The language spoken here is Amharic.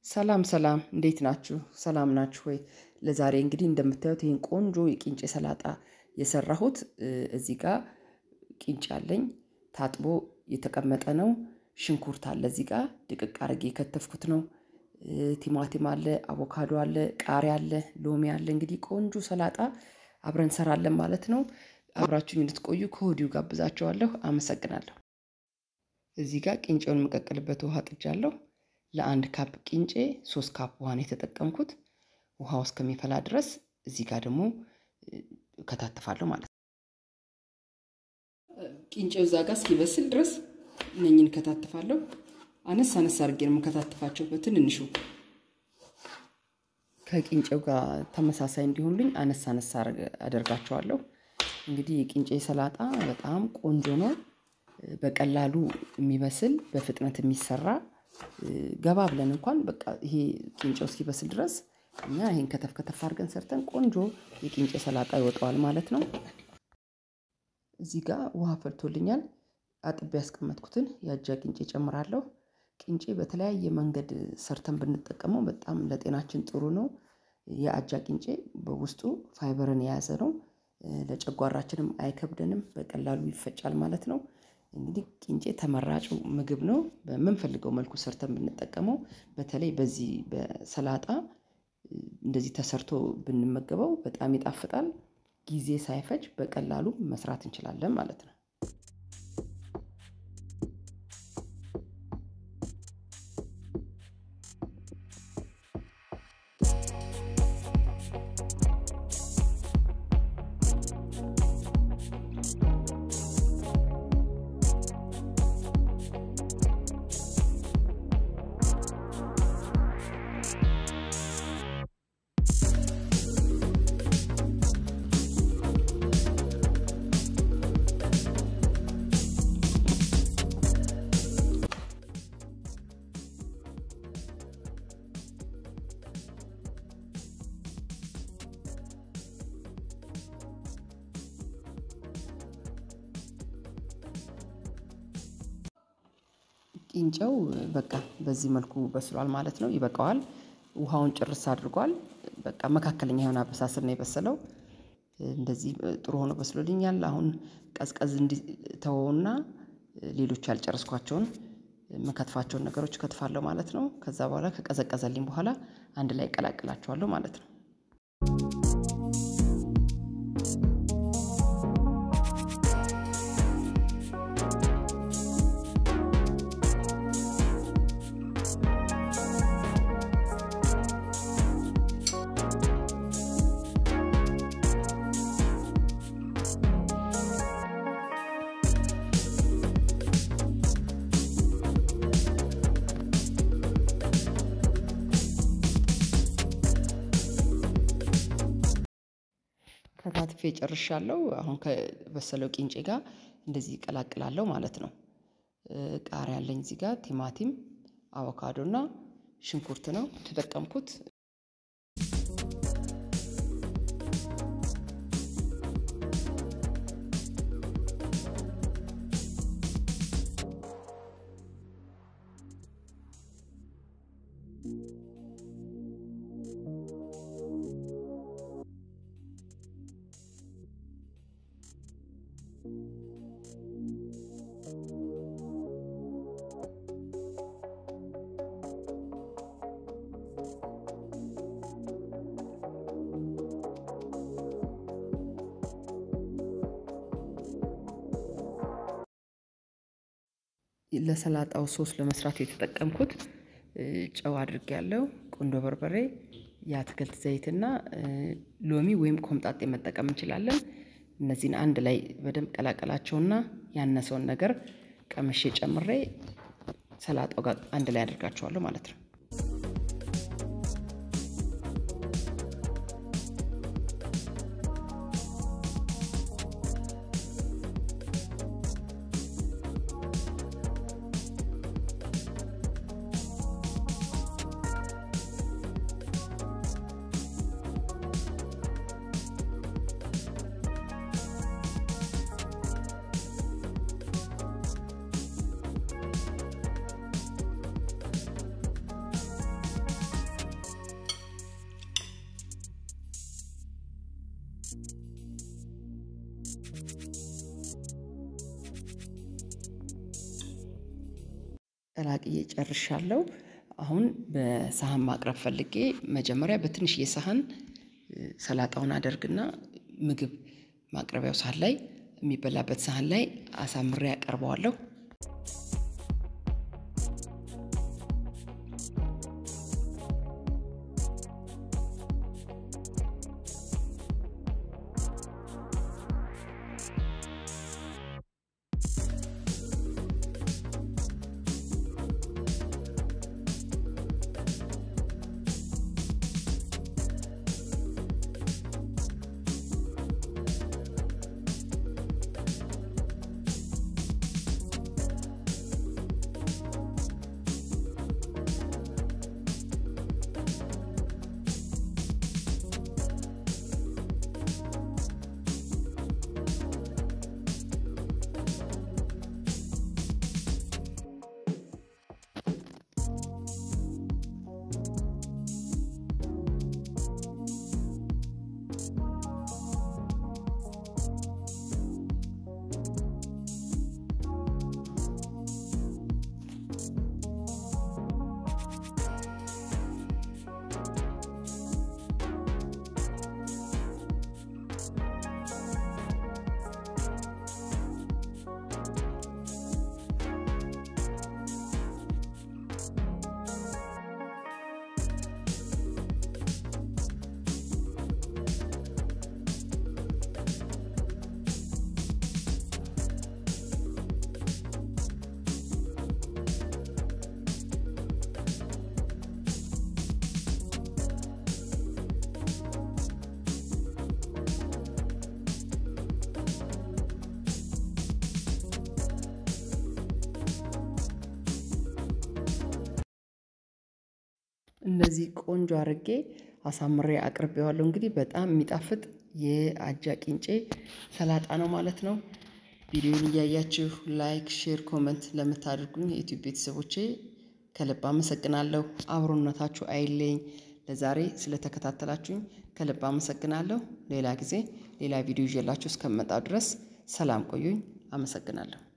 ሰላም ሰላም እንዴት ናችሁ? ሰላም ናችሁ ወይ? ለዛሬ እንግዲህ እንደምታዩት ይሄን ቆንጆ የቂንጬ ሰላጣ የሰራሁት እዚህ ጋር ቂንጬ አለኝ ታጥቦ የተቀመጠ ነው። ሽንኩርት አለ እዚህ ጋር ድቅቅ አድርጌ የከተፍኩት ነው። ቲማቲም አለ፣ አቮካዶ አለ፣ ቃሪያ አለ፣ ሎሚ አለ። እንግዲህ ቆንጆ ሰላጣ አብረን እንሰራለን ማለት ነው። አብራችሁኝ እንድትቆዩ ከወዲሁ ጋብዛችኋለሁ። አመሰግናለሁ። እዚህ ጋር ቂንጬውን የምቀቅልበት ውሃ ጥጃለሁ። ለአንድ ካፕ ቂንጬ 3 ካፕ ውሃ ነው የተጠቀምኩት። ውሃው እስከሚፈላ ድረስ እዚህ ጋር ደግሞ ከታተፋለሁ ማለት ነው። ቂንጬው እዛ ጋር እስኪበስል ድረስ እነኝን ከታተፋለሁ። አነስ አድርጌ ነው የምከታተፋቸው በትንንሹ ከቂንጬው ጋር ተመሳሳይ እንዲሆንልኝ አነስ አደርጋቸዋለሁ። እንግዲህ የቂንጬ ሰላጣ በጣም ቆንጆ ነው። በቀላሉ የሚበስል በፍጥነት የሚሰራ ገባ ብለን እንኳን በቃ ይሄ ቂንጬው እስኪበስል ድረስ እኛ ይሄን ከተፍ አድርገን ሰርተን ቆንጆ የቂንጬ ሰላጣ ይወጣዋል ማለት ነው። እዚህ ጋር ውሃ ፈልቶልኛል። አጥቤ ያስቀመጥኩትን የአጃ ቂንጬ ጨምራለሁ። ቂንጬ በተለያየ መንገድ ሰርተን ብንጠቀመው በጣም ለጤናችን ጥሩ ነው። የአጃ ቂንጬ በውስጡ ፋይበርን የያዘ ነው። ለጨጓራችንም አይከብደንም፣ በቀላሉ ይፈጫል ማለት ነው። እንግዲህ ቂንጬ ተመራጩ ምግብ ነው። በምንፈልገው መልኩ ሰርተን ብንጠቀመው በተለይ በዚህ በሰላጣ እንደዚህ ተሰርቶ ብንመገበው በጣም ይጣፍጣል። ጊዜ ሳይፈጅ በቀላሉ መስራት እንችላለን ማለት ነው። ቂንጬው በቃ በዚህ መልኩ በስሏል ማለት ነው። ይበቃዋል። ውሃውን ጭርስ አድርጓል። በቃ መካከለኛ የሆነ አበሳሰል ነው የበሰለው። እንደዚህ ጥሩ ሆኖ በስሎልኛል። አሁን ቀዝቀዝ እንዲተወውና ሌሎች ያልጨረስኳቸውን መከትፋቸውን ነገሮች ከትፋለሁ ማለት ነው። ከዛ በኋላ ከቀዘቀዘልኝ በኋላ አንድ ላይ ቀላቅላቸዋለሁ ማለት ነው። ከታትፌ ጨርሻለሁ። አሁን ከበሰለው ቂንጬ ጋር እንደዚህ ቀላቅላለሁ ማለት ነው። ቃሪያ አለኝ እዚህ ጋር ቲማቲም፣ አቮካዶና ሽንኩርት ነው ተጠቀምኩት። ለሰላጣው ሶስ ለመስራት የተጠቀምኩት ጨው አድርጌያለሁ፣ ቁንዶ በርበሬ፣ የአትክልት ዘይትና ሎሚ ወይም ኮምጣጤ መጠቀም እንችላለን። እነዚህን አንድ ላይ በደንብ ቀላቀላቸውና ያነሰውን ነገር ቀምሼ ጨምሬ ሰላጣው ጋር አንድ ላይ አድርጋቸዋለሁ ማለት ነው። ቀላቅዬ ጨርሻለሁ። አሁን በሳህን ማቅረብ ፈልጌ መጀመሪያ በትንሽ የሳህን ሰላጣውን አደርግና ምግብ ማቅረቢያው ሳህን ላይ የሚበላበት ሳህን ላይ አሳምሬ አቀርበዋለሁ። እንደዚህ ቆንጆ አድርጌ አሳምሬ አቅርቤዋለሁ። እንግዲህ በጣም የሚጣፍጥ የአጃ ቂንጬ ሰላጣ ነው ማለት ነው። ቪዲዮውን እያያችሁ ላይክ፣ ሼር፣ ኮመንት ለምታደርጉኝ የዩቲዩብ ቤተሰቦቼ ከልብ አመሰግናለሁ። አብሮነታችሁ አይለኝ። ለዛሬ ስለተከታተላችሁኝ ከልብ አመሰግናለሁ። ሌላ ጊዜ ሌላ ቪዲዮ ይዤላችሁ እስከምመጣ ድረስ ሰላም ቆዩኝ። አመሰግናለሁ።